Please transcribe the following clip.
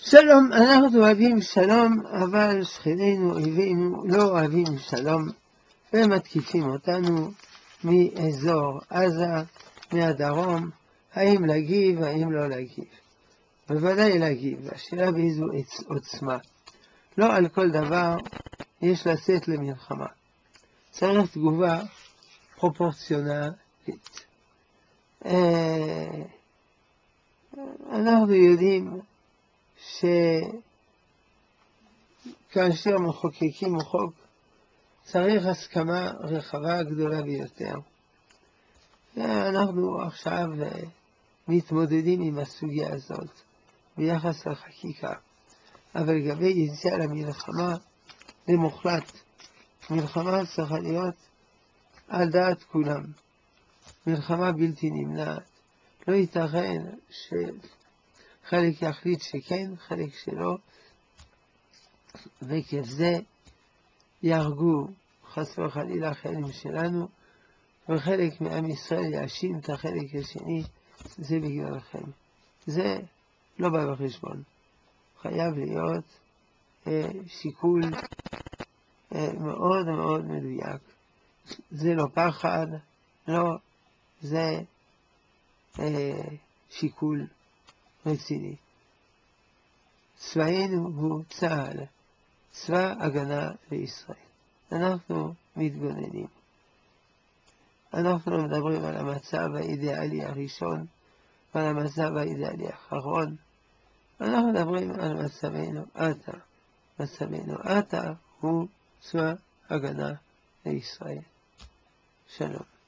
שלום, אנחנו אוהבים שלום, אבל שכנינו אויבינו לא אוהבים שלום, והם מתקיפים אותנו מאזור עזה, מהדרום. האם להגיב, האם לא להגיב? בוודאי להגיב, השאלה באיזו עוצמה. לא על כל דבר יש לצאת למלחמה. צריך תגובה פרופורציונלית. אנחנו יודעים שכאשר מחוקקים חוק צריך הסכמה רחבה גדולה ביותר. אנחנו עכשיו מתמודדים עם הסוגיה הזאת ביחס לחקיקה, אבל לגבי יציאה למלחמה זה מוחלט. מלחמה צריכה להיות על דעת כולם, מלחמה בלתי נמנעת. לא ייתכן שחלק יחליט שכן, חלק שלא, וכזה יהרגו חס וחלילה חיילים שלנו, וחלק מעם ישראל יאשים את החלק השני, זה בגללכם. זה לא בא בחשבון. חייב להיות שיקול מאוד מאוד מדויק. זה לא פחד, לא, זה שיקול רציני. צבאנו הוא צה"ל, צבא הגנה לישראל. אנחנו מתגוננים. אנחנו לא מדברים על המצב האידיאלי הראשון ועל המצב האידיאלי האחרון. אנחנו מדברים על מצבנו עתה. מצבנו עתה הוא צבא הגנה לישראל. שלום.